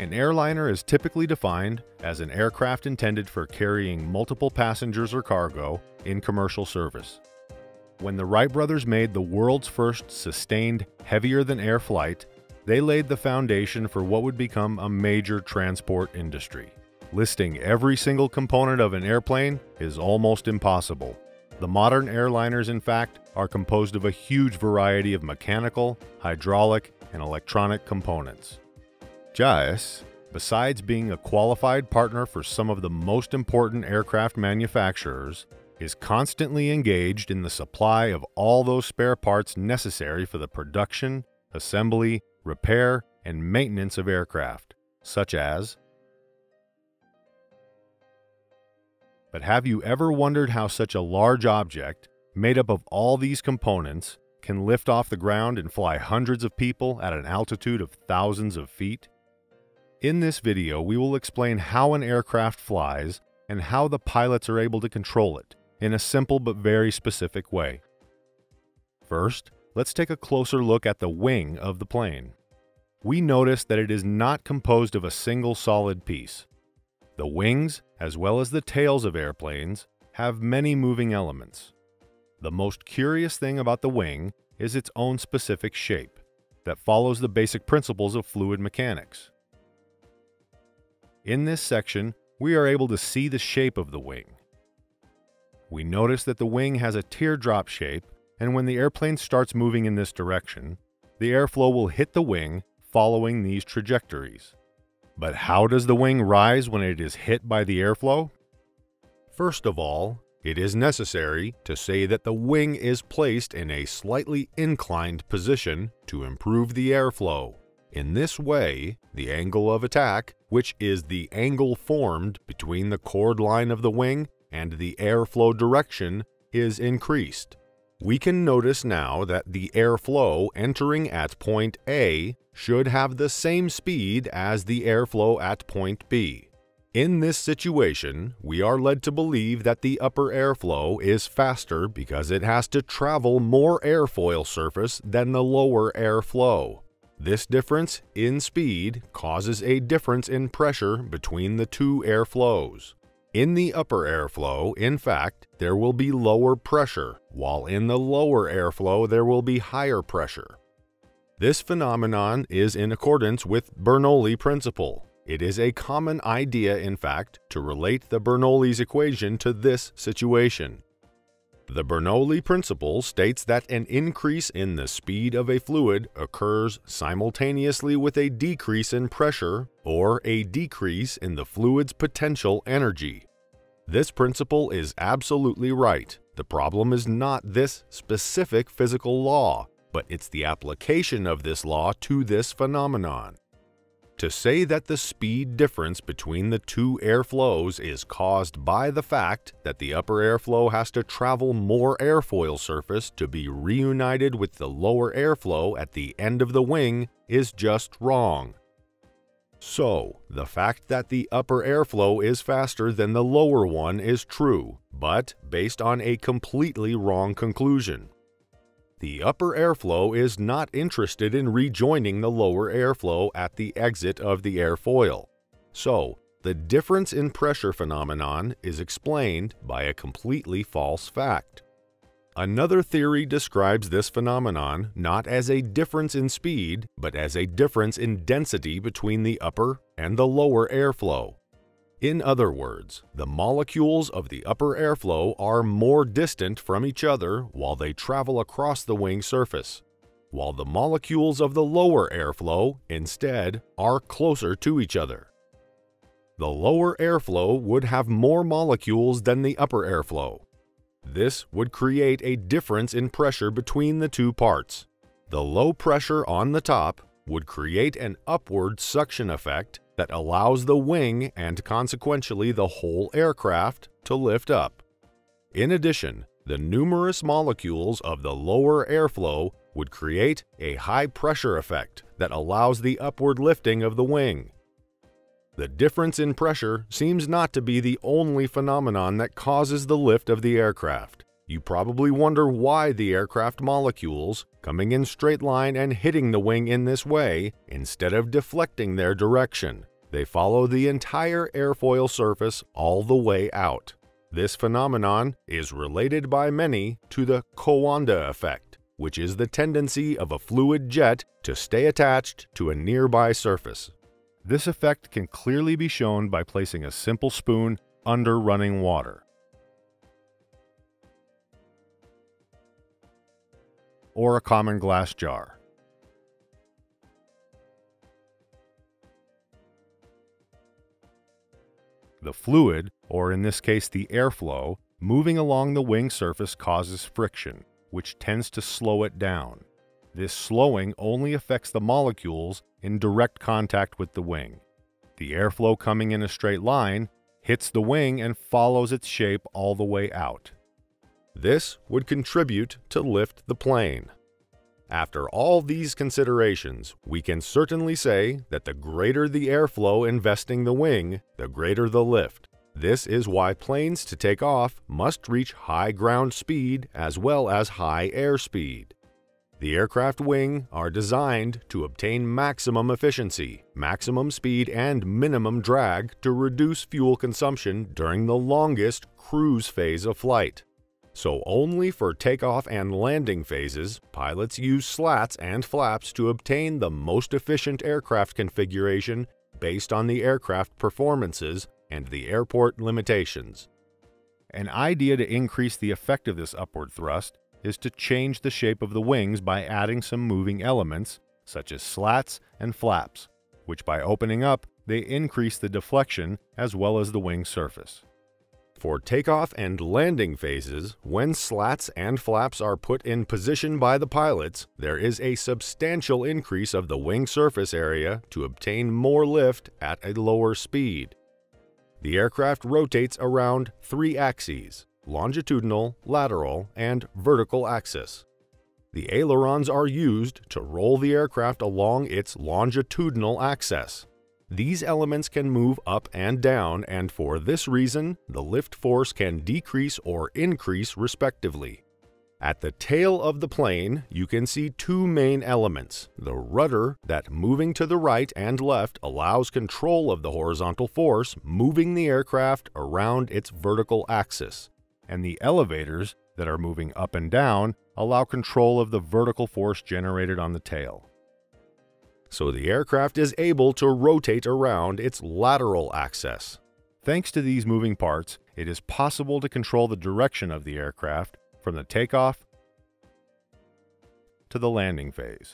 An airliner is typically defined as an aircraft intended for carrying multiple passengers or cargo in commercial service. When the Wright brothers made the world's first sustained heavier-than-air flight, they laid the foundation for what would become a major transport industry. Listing every single component of an airplane is almost impossible. The modern airliners, in fact, are composed of a huge variety of mechanical, hydraulic, and electronic components. JAES, besides being a qualified partner for some of the most important aircraft manufacturers, is constantly engaged in the supply of all those spare parts necessary for the production, assembly, repair, and maintenance of aircraft, such as. But have you ever wondered how such a large object, made up of all these components, can lift off the ground and fly hundreds of people at an altitude of thousands of feet? In this video, we will explain how an aircraft flies and how the pilots are able to control it in a simple but very specific way. First, let's take a closer look at the wing of the plane. We notice that it is not composed of a single solid piece. The wings, as well as the tails of airplanes, have many moving elements. The most curious thing about the wing is its own specific shape that follows the basic principles of fluid mechanics. In this section, we are able to see the shape of the wing. We notice that the wing has a teardrop shape, and when the airplane starts moving in this direction, the airflow will hit the wing following these trajectories. But how does the wing rise when it is hit by the airflow? First of all, it is necessary to say that the wing is placed in a slightly inclined position to improve the airflow. In this way, the angle of attack, which is the angle formed between the chord line of the wing and the airflow direction, is increased. We can notice now that the airflow entering at point A should have the same speed as the airflow at point B. In this situation, we are led to believe that the upper airflow is faster because it has to travel more airfoil surface than the lower airflow. This difference in speed causes a difference in pressure between the two airflows. In the upper airflow, in fact, there will be lower pressure, while in the lower airflow there will be higher pressure. This phenomenon is in accordance with Bernoulli principle. It is a common idea, in fact, to relate the Bernoulli's equation to this situation. The Bernoulli principle states that an increase in the speed of a fluid occurs simultaneously with a decrease in pressure or a decrease in the fluid's potential energy. This principle is absolutely right. The problem is not this specific physical law, but it's the application of this law to this phenomenon. To say that the speed difference between the two airflows is caused by the fact that the upper airflow has to travel more airfoil surface to be reunited with the lower airflow at the end of the wing is just wrong. So, the fact that the upper airflow is faster than the lower one is true, but based on a completely wrong conclusion. The upper airflow is not interested in rejoining the lower airflow at the exit of the airfoil. So, the difference in pressure phenomenon is explained by a completely false fact. Another theory describes this phenomenon not as a difference in speed, but as a difference in density between the upper and the lower airflow. In other words, the molecules of the upper airflow are more distant from each other while they travel across the wing surface, while the molecules of the lower airflow, instead, are closer to each other. The lower airflow would have more molecules than the upper airflow. This would create a difference in pressure between the two parts. The low pressure on the top would create an upward suction effect that allows the wing and consequentially the whole aircraft to lift up. In addition, the numerous molecules of the lower airflow would create a high pressure effect that allows the upward lifting of the wing. The difference in pressure seems not to be the only phenomenon that causes the lift of the aircraft. You probably wonder why the aircraft molecules, coming in straight line and hitting the wing in this way, instead of deflecting their direction, They follow the entire airfoil surface all the way out. This phenomenon is related by many to the Coandă effect, which is the tendency of a fluid jet to stay attached to a nearby surface. This effect can clearly be shown by placing a simple spoon under running water, or a common glass jar. The fluid, or in this case the airflow, moving along the wing surface causes friction, which tends to slow it down. This slowing only affects the molecules in direct contact with the wing. The airflow coming in a straight line hits the wing and follows its shape all the way out. This would contribute to lift the plane. After all these considerations, we can certainly say that the greater the airflow investing the wing, the greater the lift. This is why planes to take off must reach high ground speed as well as high air speed. The aircraft wing are designed to obtain maximum efficiency, maximum speed, and minimum drag to reduce fuel consumption during the longest cruise phase of flight. So only for takeoff and landing phases, pilots use slats and flaps to obtain the most efficient aircraft configuration based on the aircraft performances and the airport limitations. An idea to increase the effect of this upward thrust is to change the shape of the wings by adding some moving elements, such as slats and flaps, which by opening up, they increase the deflection as well as the wing surface. For takeoff and landing phases, when slats and flaps are put in position by the pilots, there is a substantial increase of the wing surface area to obtain more lift at a lower speed. The aircraft rotates around 3 axes: longitudinal, lateral, and vertical axis. The ailerons are used to roll the aircraft along its longitudinal axis. These elements can move up and down, and for this reason, the lift force can decrease or increase respectively. At the tail of the plane, you can see 2 main elements: the rudder that, moving to the right and left, allows control of the horizontal force moving the aircraft around its vertical axis, and the elevators that are moving up and down allow control of the vertical force generated on the tail. So the aircraft is able to rotate around its lateral axis. Thanks to these moving parts, it is possible to control the direction of the aircraft from the takeoff to the landing phase.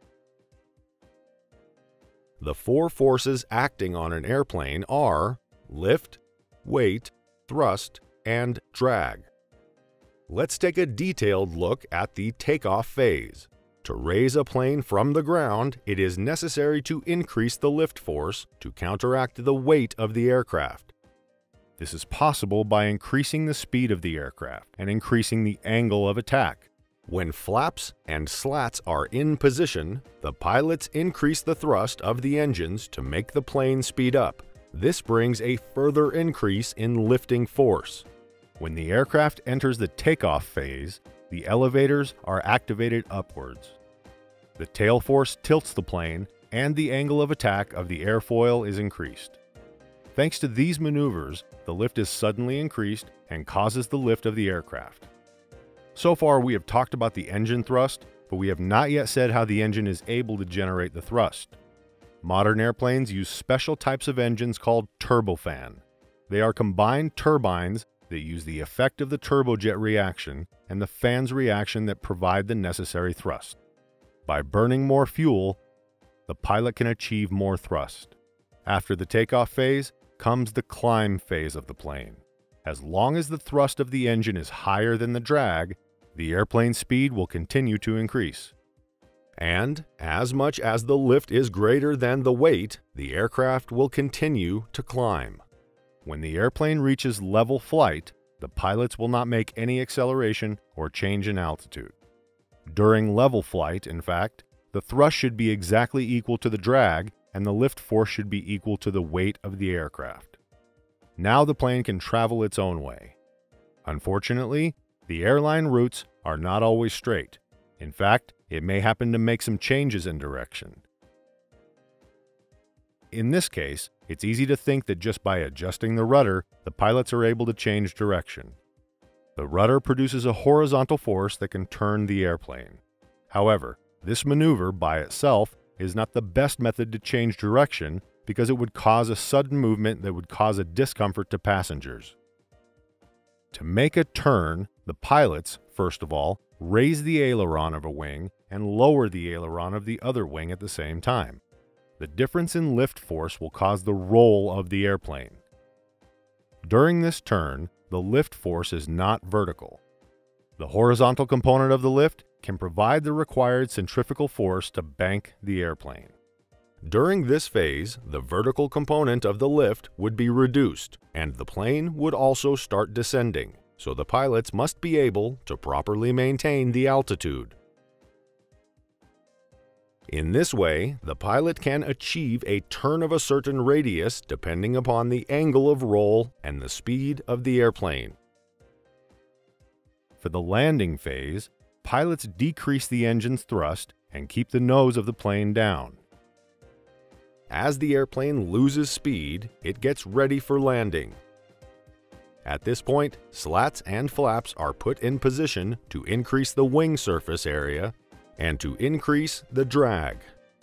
The 4 forces acting on an airplane are lift, weight, thrust, and drag. Let's take a detailed look at the takeoff phase. To raise a plane from the ground, it is necessary to increase the lift force to counteract the weight of the aircraft. This is possible by increasing the speed of the aircraft and increasing the angle of attack. When flaps and slats are in position, the pilots increase the thrust of the engines to make the plane speed up. This brings a further increase in lifting force. When the aircraft enters the takeoff phase, the elevators are activated upwards. The tail force tilts the plane, and the angle of attack of the airfoil is increased. Thanks to these maneuvers, the lift is suddenly increased and causes the lift of the aircraft. So far, we have talked about the engine thrust, but we have not yet said how the engine is able to generate the thrust. Modern airplanes use special types of engines called turbofan. They are combined turbines that use the effect of the turbojet reaction and the fan's reaction that provide the necessary thrust. By burning more fuel, the pilot can achieve more thrust. After the takeoff phase comes the climb phase of the plane. As long as the thrust of the engine is higher than the drag, the airplane speed will continue to increase. And as much as the lift is greater than the weight, the aircraft will continue to climb. When the airplane reaches level flight, the pilots will not make any acceleration or change in altitude. During level flight, in fact, the thrust should be exactly equal to the drag, and the lift force should be equal to the weight of the aircraft. Now the plane can travel its own way. Unfortunately, the airline routes are not always straight. In fact, it may happen to make some changes in direction. In this case, it's easy to think that just by adjusting the rudder, the pilots are able to change direction. The rudder produces a horizontal force that can turn the airplane. However, this maneuver by itself is not the best method to change direction because it would cause a sudden movement that would cause a discomfort to passengers. To make a turn, the pilots, first of all, raise the aileron of a wing and lower the aileron of the other wing at the same time. The difference in lift force will cause the roll of the airplane. During this turn, the lift force is not vertical. The horizontal component of the lift can provide the required centrifugal force to bank the airplane. During this phase, the vertical component of the lift would be reduced, and the plane would also start descending, so the pilots must be able to properly maintain the altitude. In this way, the pilot can achieve a turn of a certain radius depending upon the angle of roll and the speed of the airplane. For the landing phase, pilots decrease the engine's thrust and keep the nose of the plane down. As the airplane loses speed, it gets ready for landing. At this point, slats and flaps are put in position to increase the wing surface area and to increase the drag.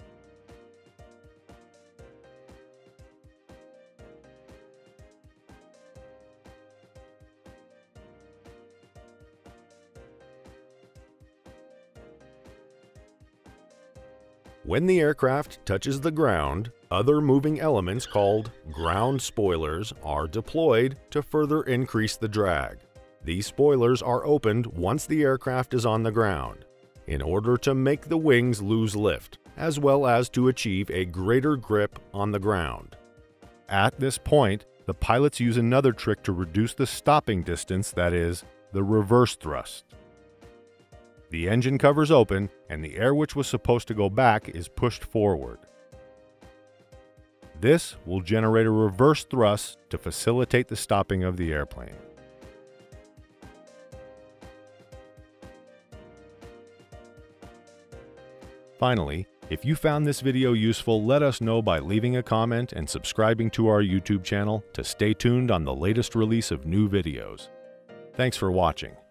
When the aircraft touches the ground, other moving elements called ground spoilers are deployed to further increase the drag. These spoilers are opened once the aircraft is on the ground, in order to make the wings lose lift, as well as to achieve a greater grip on the ground. At this point, the pilots use another trick to reduce the stopping distance, that is, the reverse thrust. The engine covers open, and the air which was supposed to go back is pushed forward. This will generate a reverse thrust to facilitate the stopping of the airplane. Finally, if you found this video useful, let us know by leaving a comment and subscribing to our YouTube channel to stay tuned on the latest release of new videos. Thanks for watching.